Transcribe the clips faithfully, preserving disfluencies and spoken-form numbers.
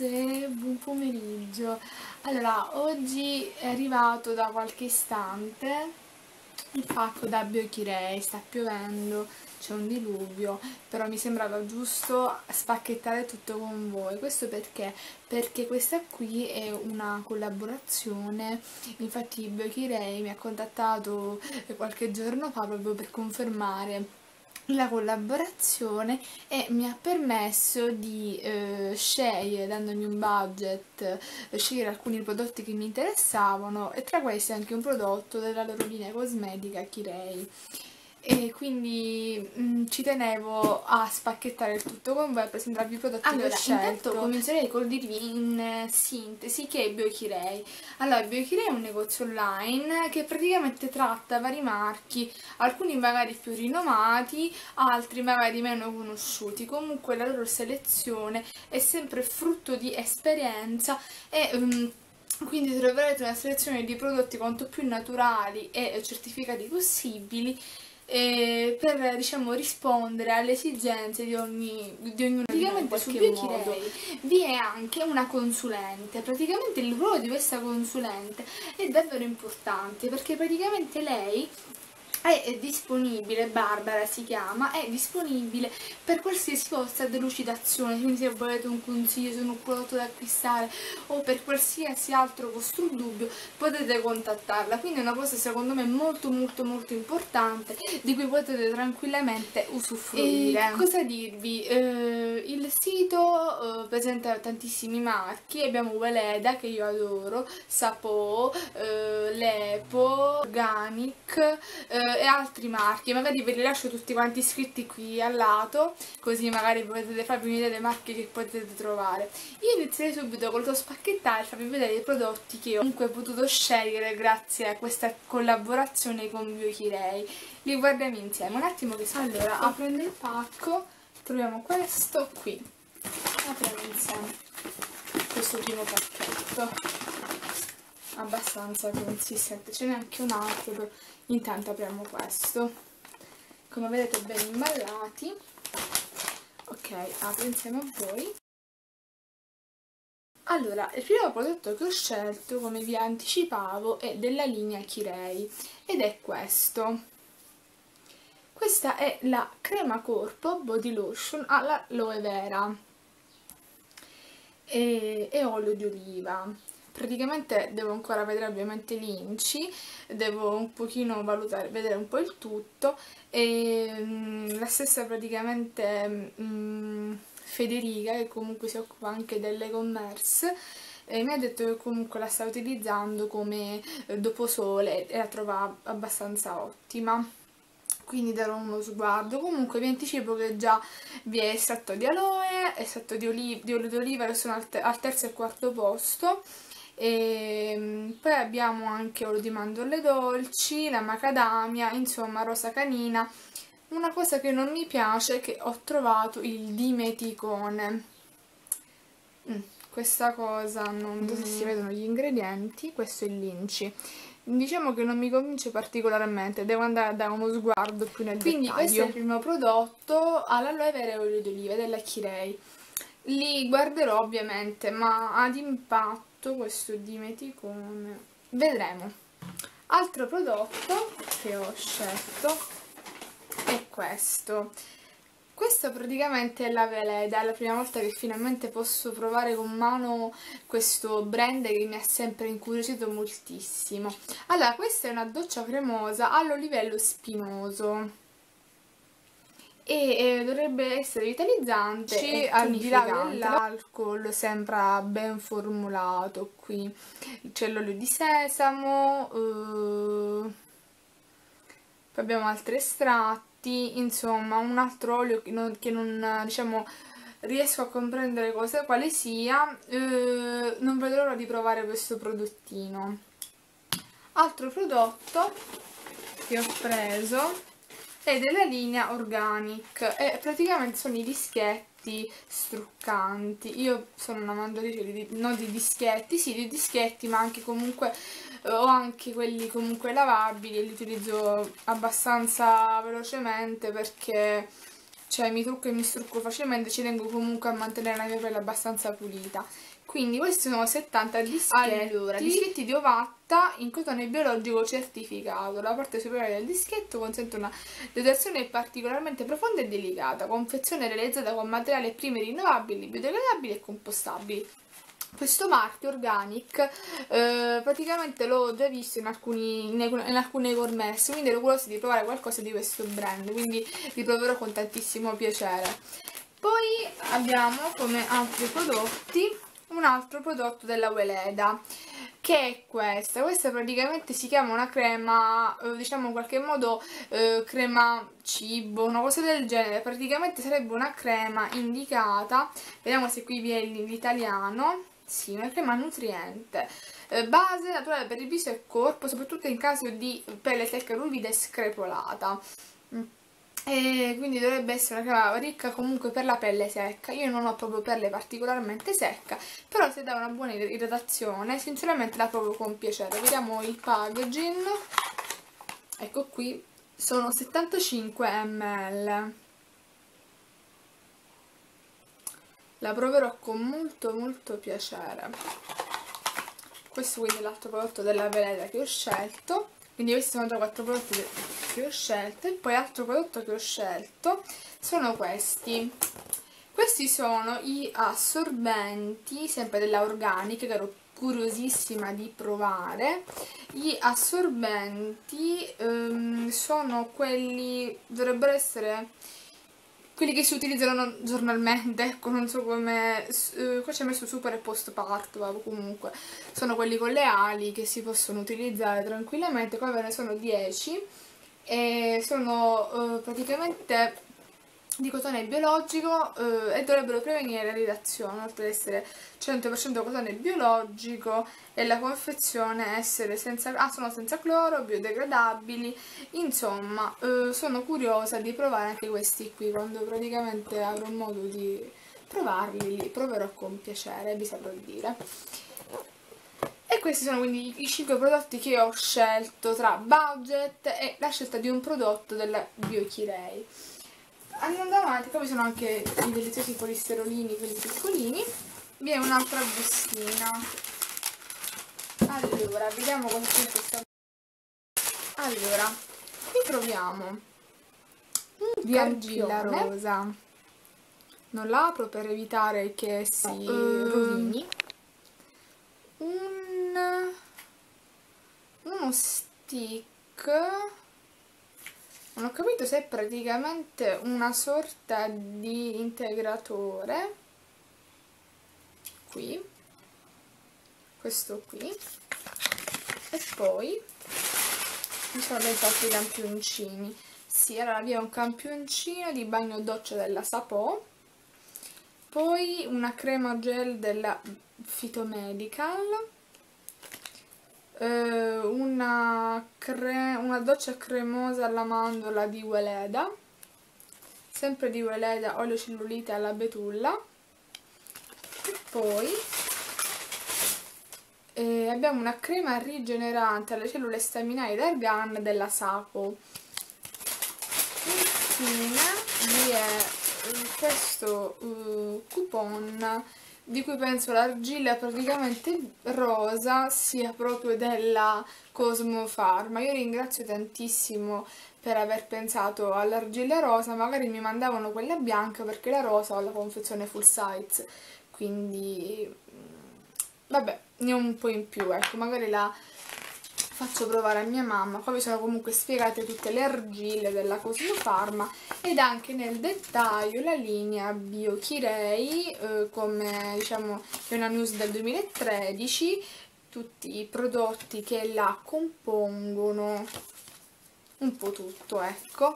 ragazze, buon pomeriggio. Allora, oggi è arrivato da qualche istante il pacco da Biochirei, sta piovendo, c'è un diluvio, però mi sembrava giusto spacchettare tutto con voi. Questo perché? Perché questa qui è una collaborazione, infatti Biochirei mi ha contattato qualche giorno fa proprio per confermare la collaborazione e mi ha permesso di eh, scegliere, dandomi un budget, eh, scegliere alcuni prodotti che mi interessavano e tra questi anche un prodotto della loro linea cosmetica Kirei. E quindi mh, ci tenevo a spacchettare il tutto con voi e presentarvi i prodotti allora, che ho scelto. Intanto comincerei col dirvi in eh, sintesi che è Biochirei. Allora, Biochirei è un negozio online che praticamente tratta vari marchi, alcuni magari più rinomati, altri magari meno conosciuti. Comunque la loro selezione è sempre frutto di esperienza e um, quindi troverete una selezione di prodotti quanto più naturali e certificati possibili, eh, per diciamo rispondere alle esigenze di, ogni, di ognuno di noi in qualche modo. Vi è anche una consulente, praticamente il ruolo di questa consulente è davvero importante perché praticamente lei è disponibile, Barbara si chiama, è disponibile per qualsiasi vostra delucidazione, quindi se volete un consiglio su un prodotto da acquistare o per qualsiasi altro vostro dubbio potete contattarla, quindi è una cosa secondo me molto molto molto importante di cui potete tranquillamente usufruire. E cosa dirvi? Eh, il sito eh, presenta tantissimi marchi, abbiamo Weleda che io adoro, Sapo, eh, Lepo, Organic, eh, e altri marchi, magari ve li lascio tutti quanti scritti qui al lato, così magari potete farvi un'idea dei marchi che potete trovare. Io inizierei subito col tuo spacchettare e farvi vedere i prodotti che ho comunque potuto scegliere grazie a questa collaborazione con Biochirei. Li guardiamo insieme, un attimo che sono. Allora, aprendo il pacco troviamo questo qui, apriamo insieme questo primo pacchetto abbastanza consistente, ce n'è anche un altro, però intanto apriamo questo. Come vedete ben imballati. Ok, apro insieme a voi. Allora, il primo prodotto che ho scelto, come vi anticipavo, è della linea Kirei ed è questo. Questa è la crema corpo body lotion all'aloe vera e, e olio di oliva. Praticamente devo ancora vedere ovviamente l'inci, devo un pochino valutare, vedere un po' il tutto e mh, la stessa praticamente mh, Federica, che comunque si occupa anche dell'e-commerce, eh, mi ha detto che comunque la sta utilizzando come eh, doposole e la trova abbastanza ottima, quindi darò uno sguardo. Comunque vi anticipo che già vi è estratto di aloe, estratto di, oli di olio d'oliva che sono al, te al terzo e quarto posto. E poi abbiamo anche olio di mandorle dolci, la macadamia, insomma rosa canina. Una cosa che non mi piace è che ho trovato il dimeticone. Mm, questa cosa non so se si vedono gli ingredienti. Questo è l'inci. Diciamo che non mi convince particolarmente, devo andare a dare uno sguardo più nel Quindi dettaglio. Questo è il primo prodotto all'aloe vera e olio d'oliva della Kirei. Li guarderò ovviamente, ma ad impatto questo dimeticone vedremo. Altro prodotto che ho scelto è questo. Questo praticamente è la Weleda, è la prima volta che finalmente posso provare con mano questo brand che mi ha sempre incuriosito moltissimo. Allora, questa è una doccia cremosa all'olivello spinoso e eh, dovrebbe essere vitalizzante e al di là dell'alcol sembra ben formulato. Qui c'è l'olio di sesamo, eh, poi abbiamo altri estratti, insomma un altro olio che non, che non diciamo riesco a comprendere cosa, quale sia. Eh, non vedo l'ora di provare questo prodottino. Altro prodotto che ho preso è della linea Organic e praticamente sono i dischetti struccanti. Io sono una mangiatrice di, non di dischetti, sì di dischetti, ma anche comunque eh, ho anche quelli comunque lavabili e li utilizzo abbastanza velocemente perché cioè mi trucco e mi strucco facilmente, ci tengo comunque a mantenere la mia pelle abbastanza pulita. Quindi questi sono settanta dischetti, allora, dischetti di Ovatta in cotone biologico certificato. La parte superiore del dischetto consente una dotazione particolarmente profonda e delicata, confezione realizzata con materiali prime rinnovabili, biodegradabili e compostabili. Questo marchio Organic eh, praticamente l'ho già visto in, alcuni, in, in alcune cormesse, quindi ero curiosa di provare qualcosa di questo brand, quindi li proverò con tantissimo piacere. Poi abbiamo come altri prodotti un altro prodotto della Weleda, che è questa. Questa praticamente si chiama una crema, eh, diciamo in qualche modo eh, crema cibo, una cosa del genere. Praticamente sarebbe una crema indicata, vediamo se qui vi è l'italiano. Sì, una crema nutriente, eh, base naturale per il viso e il corpo, soprattutto in caso di pelle secca, ruvida e screpolata. Mm. E quindi dovrebbe essere una crema ricca comunque per la pelle secca. Io non ho proprio pelle particolarmente secca, però se dà una buona idratazione, sinceramente la provo con piacere. Vediamo il packaging. Ecco qui, sono settantacinque millilitri. La proverò con molto molto piacere. Questo quindi è l'altro prodotto della Weleda che ho scelto. Quindi questi sono già quattro prodotti che ho scelto. E poi altro prodotto che ho scelto sono questi. Questi sono gli assorbenti, sempre della Organic, che ero curiosissima di provare. Gli assorbenti um, sono quelli, dovrebbero essere quelli che si utilizzano giornalmente, ecco, non so come, uh, qua c'è messo super e post parto, comunque sono quelli con le ali che si possono utilizzare tranquillamente. Qua ve ne sono dieci e sono uh, praticamente di cotone biologico eh, e dovrebbero prevenire l'irritazione, oltre ad essere cento per cento cotone biologico e la confezione essere senza, ah, sono senza cloro, biodegradabili. Insomma, eh, sono curiosa di provare anche questi qui. Quando praticamente avrò modo di provarli, li proverò con piacere, vi saprò dire. E questi sono quindi i cinque prodotti che ho scelto tra budget e la scelta di un prodotto della Biochirei. Andando avanti, poi vi sono anche i deliziosi polisterolini, quelli piccolini. Vi è un'altra bustina. Allora, vediamo cosa c'è in questa. Allora, qui troviamo un di argilla rosa. Non l'apro per evitare che si uh, rovini. Un uno stick. Non ho capito se è praticamente una sorta di integratore, qui, questo qui, e poi mi sono dentro altri campioncini. Sì, allora vi è un campioncino di bagno doccia della Sapò, poi una crema gel della Phytomedical, Una, cre una doccia cremosa alla mandorla di Weleda, sempre di Weleda, olio cellulite alla betulla. E poi eh, abbiamo una crema rigenerante alle cellule staminali d'argan della Sapo. Infine vi è questo uh, coupon di cui penso l'argilla praticamente rosa sia proprio della Cosmo Pharma. Io ringrazio tantissimo per aver pensato all'argilla rosa, magari mi mandavano quella bianca perché la rosa ho la confezione full size, quindi vabbè, ne ho un po' in più, ecco, magari la faccio provare a mia mamma. Qua vi sono comunque spiegate tutte le argille della Cosmo Pharma ed anche nel dettaglio la linea Biochirei, eh, come diciamo è una news del duemilatredici, tutti i prodotti che la compongono, un po' tutto, ecco.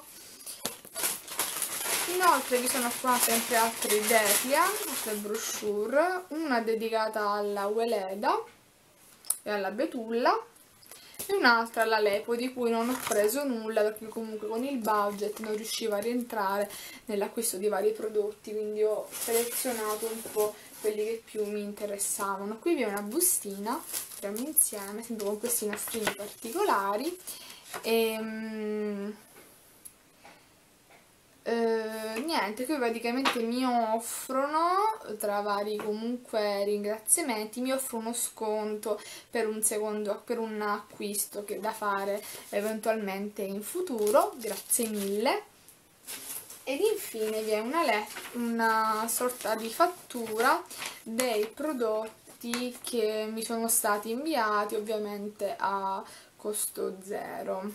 Inoltre vi sono qua sempre altri declia, altre brochure, una dedicata alla Weleda e alla betulla e un'altra alla Lepo, di cui non ho preso nulla perché comunque con il budget non riuscivo a rientrare nell'acquisto di vari prodotti, quindi ho selezionato un po' quelli che più mi interessavano. Qui vi è una bustina, apriamo insieme, sempre con questi nastrini particolari e, mm, eh, niente, qui praticamente mi offrono, tra vari comunque ringraziamenti, mi offrono uno sconto per un secondo, per un acquisto che da fare eventualmente in futuro, grazie mille. Ed infine vi è una, una sorta di fattura dei prodotti che mi sono stati inviati, ovviamente a costo zero.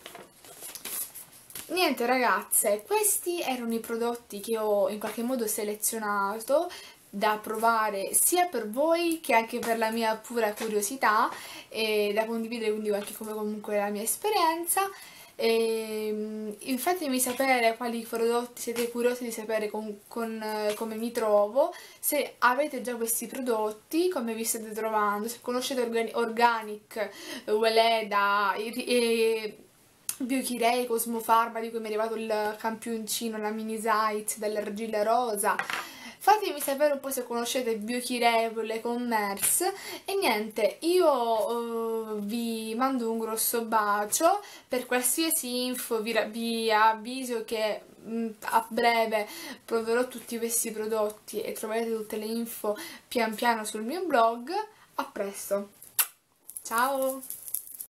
Niente ragazze, questi erano i prodotti che ho in qualche modo selezionato da provare sia per voi che anche per la mia pura curiosità e da condividere quindi anche come comunque la mia esperienza. E, fatemi sapere quali prodotti siete curiosi di sapere con, con, eh, come mi trovo, se avete già questi prodotti, come vi state trovando, se conoscete Organi Organic, Weleda, e Biochirei, Cosmofarma di cui mi è arrivato il campioncino, la mini size dell'argilla rosa. Fatemi sapere un po' se conoscete Biochirei, l'e-commerce. E niente, io uh, vi mando un grosso bacio. Per qualsiasi info vi, vi avviso che mh, a breve proverò tutti questi prodotti e troverete tutte le info pian piano sul mio blog. A presto, ciao!